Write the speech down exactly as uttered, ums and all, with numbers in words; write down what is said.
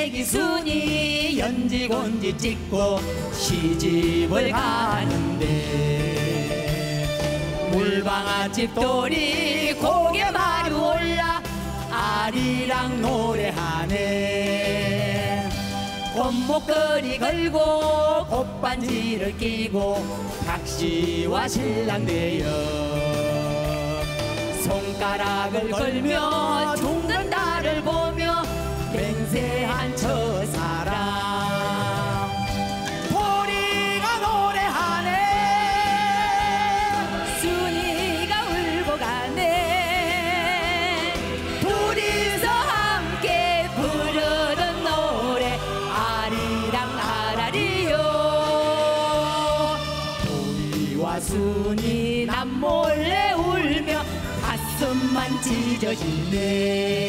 새내기 순이 연지곤지 찍고 시집을 가는데 물방아집 돌이 고개 마루 올라 아리랑 노래하네. 꽃목걸이 걸고 꽃반지를 끼고 박씨와 신랑 되어 손가락을 걸며 죽는 달을 보며 맹세한 첫사랑 보리가 노래하네. 순이가 울고 가네. 둘이서 함께 부르던 노래 아리랑 아라리요. 보리와 순이 남몰래 울며 가슴만 찢어지네.